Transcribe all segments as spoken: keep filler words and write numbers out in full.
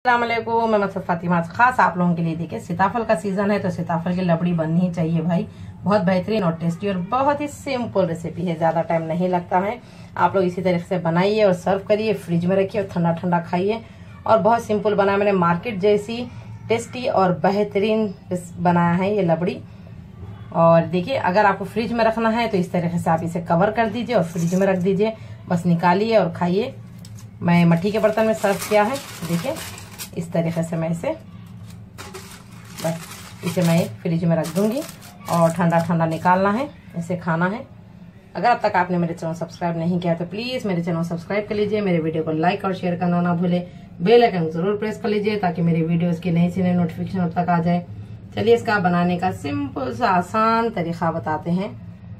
अस्सलामुअलैकुम, मैं मकसद फातिमा खास आप लोगों के लिए। देखिए सीताफल का सीजन है तो सीताफल की लबड़ी बननी ही चाहिए भाई। बहुत बेहतरीन और टेस्टी और बहुत ही सिंपल रेसिपी है, ज्यादा टाइम नहीं लगता है। आप लोग इसी तरीके से बनाइए और सर्व करिए, फ्रिज में रखिए और ठंडा ठंडा खाइए। और बहुत सिंपल बनाया मैंने, मार्केट जैसी टेस्टी और बेहतरीन बनाया है ये लबड़ी। और देखिए अगर आपको फ्रिज में रखना है तो इस तरीके से आप इसे कवर कर दीजिए और फ्रिज में रख दीजिए, बस निकालिए और खाइए। मैं मट्टी के बर्तन में सर्व किया है, देखिए इस तरीके से मैं इसे बस इसे मैं फ्रिज में रख दूंगी और ठंडा ठंडा निकालना है, इसे खाना है। अगर अब तक आपने मेरे चैनल सब्सक्राइब नहीं किया तो प्लीज मेरे चैनल सब्सक्राइब कर लीजिए, मेरे वीडियो को लाइक और शेयर करना ना भूले, बेल आइकन जरूर प्रेस कर लीजिए ताकि मेरी वीडियोस की नई से नई नोटिफिकेशन अब तक आ जाए। चलिए इसका बनाने का सिंपल सा आसान तरीका बताते हैं।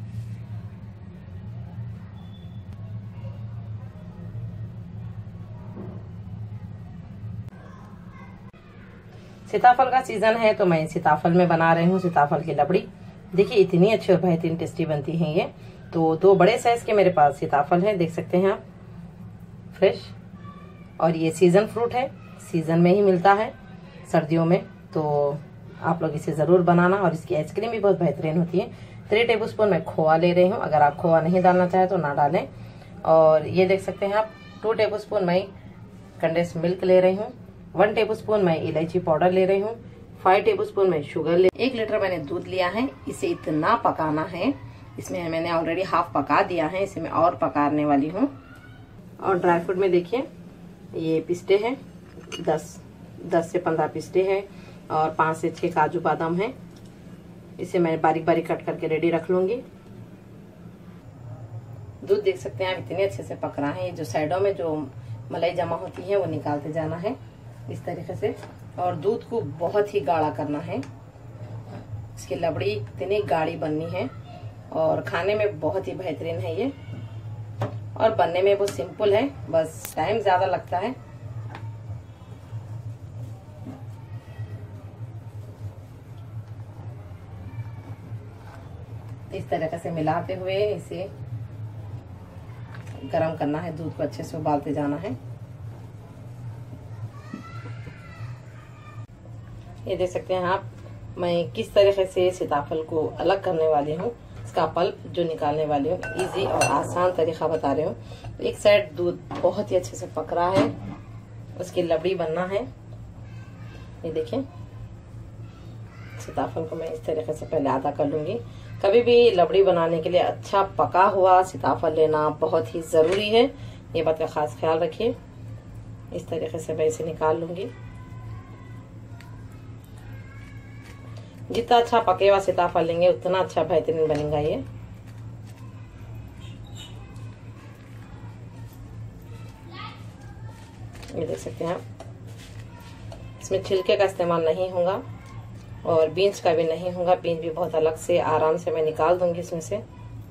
सीताफल का सीजन है तो मैं सीताफल में बना रही हूँ सीताफल की लबड़ी। देखिए इतनी अच्छी और बेहतरीन टेस्टी बनती है ये। तो दो बड़े साइज के मेरे पास सीताफल है, देख सकते हैं आप, फ्रेश। और ये सीजन फ्रूट है, सीजन में ही मिलता है सर्दियों में, तो आप लोग इसे जरूर बनाना। और इसकी आइसक्रीम भी बहुत बेहतरीन होती है। थ्री टेबल स्पून मैं खोआ ले रही हूँ, अगर आप खोआ नहीं डालना चाहे तो ना डालें। और ये देख सकते हैं आप, टू टेबल स्पून मैं कंडेंस मिल्क ले रही हूँ, वन टेबल स्पून मैं इलायची पाउडर ले रही हूँ, फाइव टेबल स्पून मैं शुगर ले, एक लीटर मैंने दूध लिया है। इसे इतना पकाना है, इसमें मैंने ऑलरेडी हाफ पका दिया है, इसे मैं और पकाने वाली हूँ। और ड्राई फ्रूट में देखिए ये पिस्ते हैं, दस दस से पंद्रह पिस्ते हैं और पाँच से छह काजू बादाम है। इसे मैं बारीक बारीक कट करके रेडी रख लूंगी। दूध देख सकते हैं आप इतने अच्छे से पक रहा है, जो साइडों में जो मलाई जमा होती है वो निकालते जाना है इस तरीके से। और दूध को बहुत ही गाढ़ा करना है, इसकी लबड़ी इतनी गाढ़ी बननी है और खाने में बहुत ही बेहतरीन है ये। और बनने में बहुत सिंपल है, बस टाइम ज्यादा लगता है। इस तरीके से मिलाते हुए इसे गरम करना है, दूध को अच्छे से उबालते जाना है। ये देख सकते हैं आप, मैं किस तरीके से सीताफल को अलग करने वाली हूँ, इसका पल्प जो निकालने वाली हूँ। इजी और आसान तरीका बता रही हूँ। तो एक साइड दूध बहुत ही अच्छे से पक रहा है, उसकी लबड़ी बनना है। ये देखिए सीताफल को मैं इस तरीके से पहले आधा कर लूंगी। कभी भी लबड़ी बनाने के लिए अच्छा पका हुआ सीताफल लेना बहुत ही जरूरी है, ये बात का खास ख्याल रखिए। इस तरीके से मैं इसे निकाल लूंगी। जितना अच्छा पके हुआ सीताफल लेंगे उतना अच्छा बेहतरीन बनेगा ये। ये देख सकते हैं आप, इसमें छिलके का इस्तेमाल नहीं होगा और बीन्स का भी नहीं होगा। बीन्स भी बहुत अलग से आराम से मैं निकाल दूंगी इसमें से।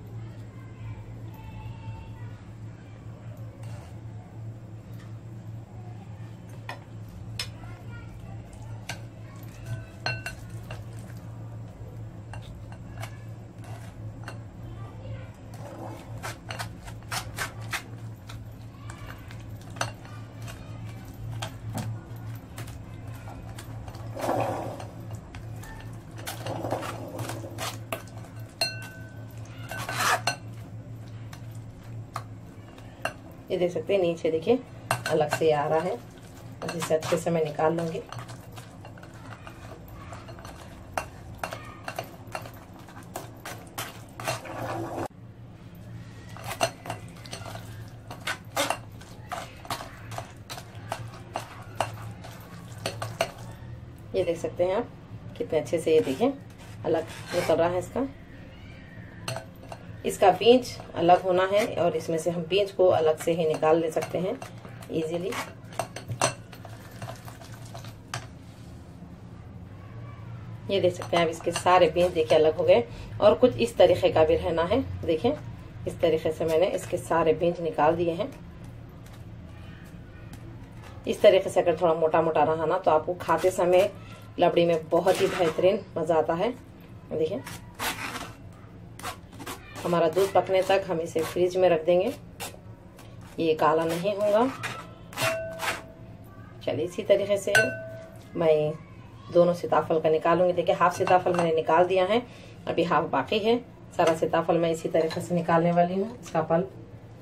ये देख सकते हैं नीचे देखिए अलग से आ रहा है, जिसे अच्छे से मैं निकाल लूंगी। ये देख सकते हैं आप कितने अच्छे से, ये देखिए अलग निकल रहा है इसका। इसका बीज अलग होना है और इसमें से हम बीज को अलग से ही निकाल ले सकते हैं इजीली। ये देख सकते हैं आप, इसके सारे बीज देखिए अलग हो गए। और कुछ इस तरीके का भी रहना है, देखिए इस तरीके से मैंने इसके सारे बीज निकाल दिए हैं। इस तरीके से अगर थोड़ा मोटा मोटा रहा ना तो आपको खाते समय लबड़ी में बहुत ही बेहतरीन मजा आता है। देखिए हमारा दूध पकने तक हम इसे फ्रिज में रख देंगे, ये काला नहीं होगा। चलिए इसी तरीके से मैं दोनों सीताफल का निकालूंगी। देखिए हाफ सीताफल मैंने निकाल दिया है, अभी हाफ बाकी है। सारा सीताफल मैं इसी तरीके से निकालने वाली हूँ। इसका पल्प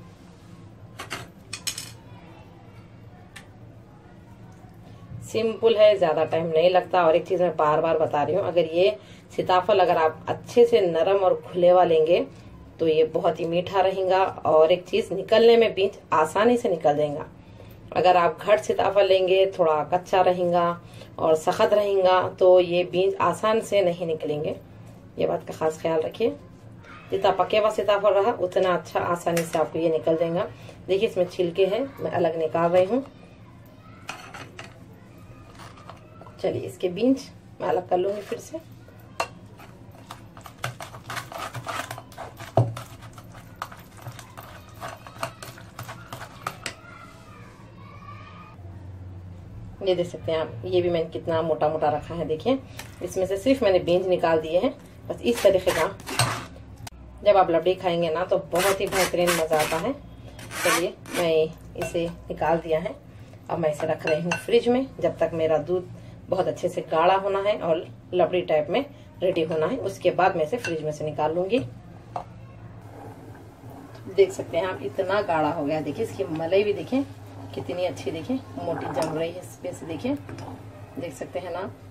सिंपल है, ज्यादा टाइम नहीं लगता। और एक चीज मैं बार बार बता रही हूँ, अगर ये सीताफल अगर आप अच्छे से नरम और खुलेवा लेंगे तो ये बहुत ही मीठा रहेगा। और एक चीज निकलने में बीज आसानी से निकल देगा। अगर आप घट सीताफल लेंगे, थोड़ा कच्चा रहेगा और सख्त रहेगा, तो ये बीज आसान से नहीं निकलेंगे। ये बात का खास ख्याल रखिए। जितना पके हुआ सीताफल रहा उतना अच्छा आसानी से आपको ये निकल देगा। देखिए इसमें छिलके हैं, मैं अलग निकाल रही हूँ। चलिए इसके बीज मैं अलग कर लूंगी फिर से। ये देख सकते हैं आप, ये भी मैंने कितना मोटा मोटा रखा है। देखिए इसमें से सिर्फ मैंने बीज निकाल दिए हैं। बस इस तरीके का जब आप लबड़ी खाएंगे ना तो बहुत ही बेहतरीन मजा आता है। चलिए मैं इसे निकाल दिया है। अब मैं इसे रख रही हूँ फ्रिज में, जब तक मेरा दूध बहुत अच्छे से गाढ़ा होना है और लबड़ी टाइप में रेडी होना है। उसके बाद मैं इसे फ्रिज में से निकाल लूंगी। देख सकते हैं आप, इतना गाढ़ा हो गया। देखिए इसकी मलाई भी देखिए कितनी अच्छी, देखिए मोटी जम रही है इसमें से। देखिए देख सकते हैं ना,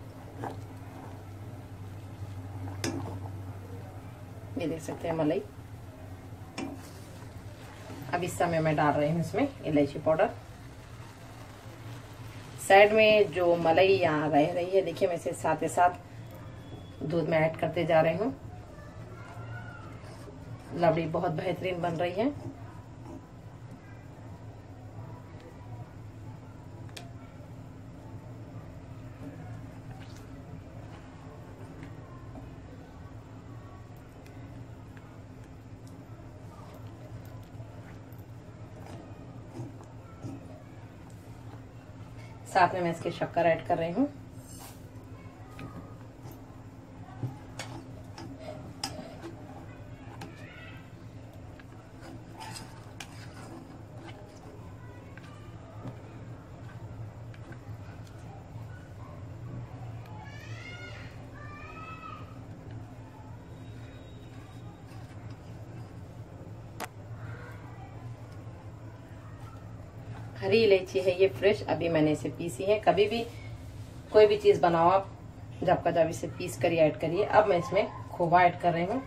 ये देख सकते हैं मलाई। अब इस समय मैं डाल रही हूँ इसमें इलायची पाउडर। साइड में जो मलाई यहाँ रह रही है, देखिए मैं इसे साथ ही साथ दूध में ऐड करते जा रही हूँ। लबड़ी बहुत बेहतरीन बन रही है। साथ में मैं इसके शक्कर ऐड कर रही हूँ। हरी इलायची है ये फ्रेश, अभी मैंने इसे पीसी है। कभी भी कोई भी चीज बनाओ आप, जब का जब इसे पीस कर ऐड करिए। अब मैं इसमें खोवा ऐड कर रही हूँ।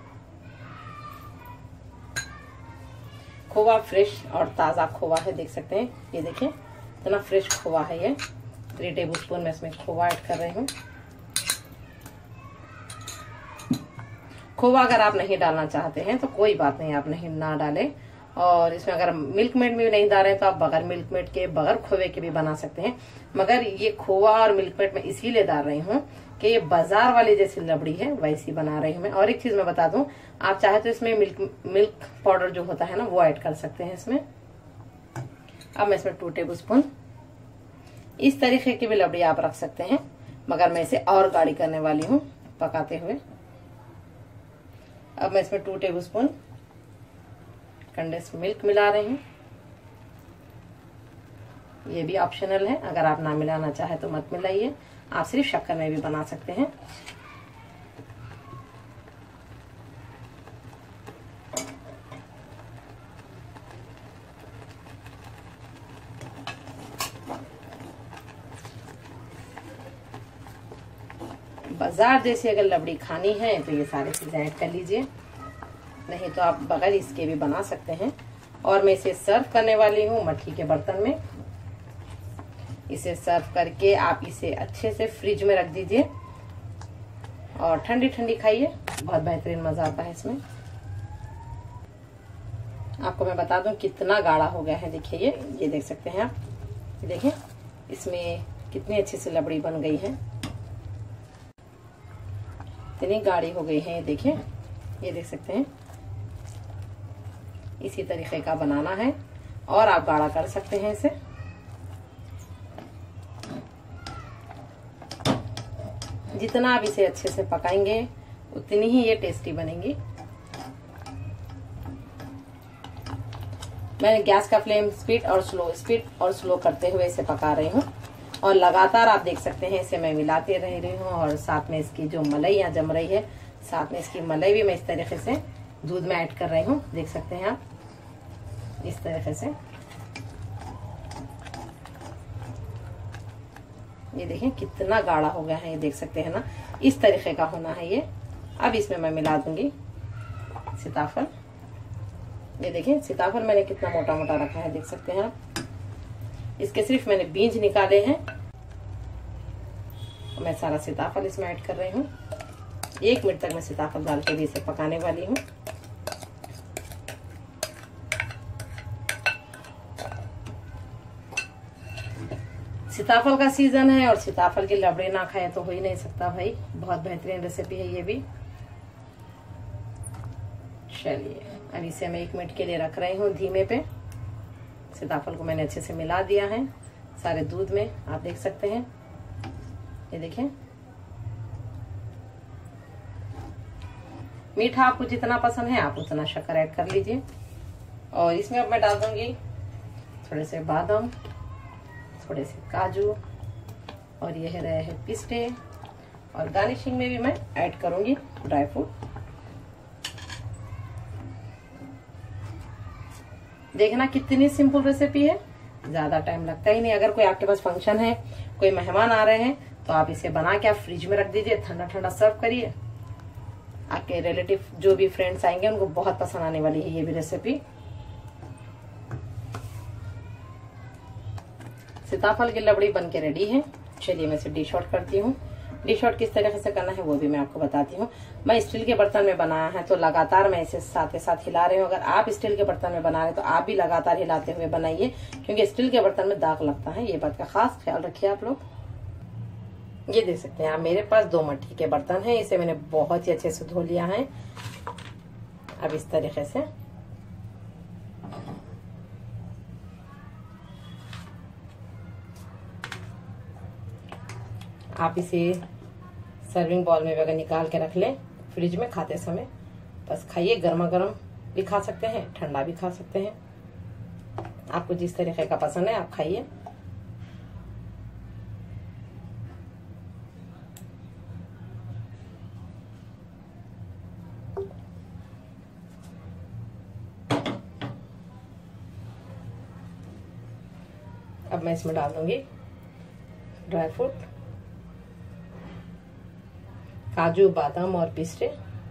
खोवा फ्रेश और ताजा खोवा है, देख सकते हैं। ये देखिए इतना फ्रेश खोवा है ये। थ्री टेबल स्पून में इसमें खोवा ऐड कर रही हूँ। खोवा अगर आप नहीं डालना चाहते हैं तो कोई बात नहीं, आप नहीं ना डालें। और इसमें अगर मिल्क मेड में भी नहीं डाल रहे हैं तो आप बगैर मिल्क मेड के, बगैर खोवे के भी बना सकते हैं। मगर ये खोवा और मिल्क मेड में इसीलिए डाल रही हूँ कि ये बाजार वाली जैसी लबड़ी है वैसी बना रही हूँ मैं। और एक चीज मैं बता दूं, आप चाहे तो इसमें मिल्क मिल्क पाउडर जो होता है ना वो ऐड कर सकते हैं इसमें। अब मैं इसमें टू टेबल स्पून, इस तरीके की भी लबड़ी आप रख सकते हैं, मगर मैं इसे और गाढ़ी करने वाली हूँ पकाते हुए। अब मैं इसमें two tablespoon condense milk मिला रही हूँ। ये भी ऑप्शनल है, अगर आप ना मिलाना चाहे तो मत मिलाइए, आप सिर्फ शक्कर में भी बना सकते हैं। बाजार जैसी अगर लबड़ी खानी है तो ये सारे चीजें ऐड कर लीजिए, नहीं तो आप बगैर इसके भी बना सकते हैं। और मैं इसे सर्व करने वाली हूँ मट्टी के बर्तन में। इसे सर्व करके आप इसे अच्छे से फ्रिज में रख दीजिए और ठंडी ठंडी खाइए, बहुत बेहतरीन मजा आता है इसमें। आपको मैं बता दूं कितना गाढ़ा हो गया है। देखिए ये ये देख सकते हैं आप, देखिए इसमें कितनी अच्छी सी लबड़ी बन गई है, इतनी गाढ़ी हो गई है। ये देखिए, ये देख सकते हैं। इसी तरीके का बनाना है और आप गाढ़ा कर सकते हैं इसे। जितना आप इसे अच्छे से पकाएंगे उतनी ही ये टेस्टी बनेगी। मैं गैस का फ्लेम स्पीड और स्लो स्पीड और स्लो करते हुए इसे पका रही हूँ और लगातार आप देख सकते हैं इसे मैं मिलाते रह रही हूँ। और साथ में इसकी जो मलाई यहाँ जम रही है, साथ में इसकी मलाई भी मैं इस तरीके से दूध में ऐड कर रही हूँ। देख सकते हैं आप इस तरीके से। ये देखिए कितना गाढ़ा हो गया है, ये देख सकते हैं ना, इस तरीके का होना है ये। अब इसमें मैं मिला दूंगी सीताफल। ये देखिए सीताफल मैंने कितना मोटा मोटा रखा है, देख सकते हैं आप। इसके सिर्फ मैंने बीज निकाले हैं। मैं सारा सीताफल इसमें ऐड कर रही हूँ। एक मिनट तक मैं सीताफल डाल के भी इसे पकाने वाली हूँ। सीताफल का सीजन है और सीताफल की लबड़े ना खाए तो हो ही नहीं सकता भाई। बहुत बेहतरीन रेसिपी है ये भी। चलिए अब इसे मैं एक मिनट के लिए रख रही हूँ धीमे पे। सीताफल को मैंने अच्छे से मिला दिया है सारे दूध में, आप देख सकते हैं। ये देखें, मीठा आपको जितना पसंद है आप उतना शक्कर ऐड कर लीजिए। और इसमें अब मैं डाल दूंगी थोड़े से बादाम, थोड़े से काजू और ये रहे हैं पिस्ते। और गार्निशिंग में भी मैं ऐड करूंगी ड्राई फ्रूट। देखना कितनी सिंपल रेसिपी है, ज्यादा टाइम लगता ही नहीं। अगर कोई आपके पास फंक्शन है, कोई मेहमान आ रहे हैं, तो आप इसे बना के आप फ्रिज में रख दीजिए, ठंडा ठंडा सर्व करिए। आपके रिलेटिव जो भी फ्रेंड्स आएंगे उनको बहुत पसंद आने वाली है ये भी रेसिपी। सीताफल की लबड़ी बन के रेडी है। चलिए मैं इसे डिश आउट करती हूँ। डिश आउट किस तरीके से करना है वो भी मैं आपको बताती हूँ। मैं स्टील के बर्तन में बनाया है तो लगातार मैं इसे साथ के साथ हिला रही हूँ। अगर आप स्टील के बर्तन में बना रहे हैं तो आप भी लगातार हिलाते हुए बनाइए, क्योंकि स्टील के बर्तन में दाग लगता है। ये बात का खास ख्याल रखिए आप लोग। ये देख सकते हैं आप, मेरे पास दो मट्टी के बर्तन है। इसे मैंने बहुत ही अच्छे से धो लिया है। अब इस तरीके से आप इसे सर्विंग बॉल में अगर निकाल के रख लें फ्रिज में, खाते समय बस खाइए। गर्मा गर्म भी खा सकते हैं, ठंडा भी खा सकते हैं, आपको जिस तरीके का पसंद है आप खाइए। अब मैं इसमें डाल दूंगी ड्राई फ्रूट, काजू बादाम और पिस्ते।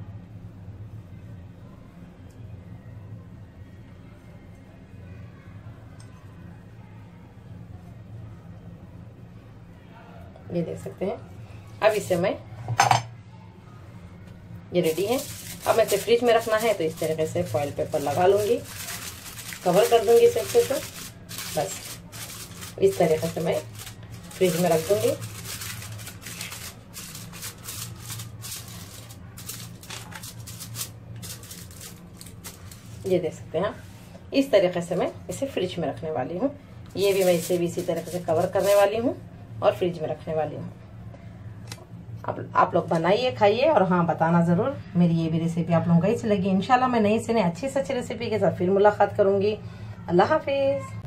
ये देख सकते हैं। अब इसे मैं, ये रेडी है। अब मैं इसे फ्रिज में रखना है तो इस तरीके से फॉइल पेपर लगा लूंगी, कवर कर दूंगी इसे अच्छे से। बस इस तरीके से मैं फ्रिज में रख दूंगी। ये देख सकते हैं, इस तरीके से मैं इसे फ्रिज में रखने वाली हूँ। ये भी मैं इसे भी इसी तरीके से कवर करने वाली हूँ और फ्रिज में रखने वाली हूँ। आप आप लोग बनाइए, खाइए और हाँ बताना जरूर मेरी ये भी रेसिपी आप लोगों को कैसी लगी। इंशाल्लाह मैं नई से नई अच्छी से अच्छी रेसिपी के साथ फिर मुलाकात करूंगी। अल्लाह हाफिज।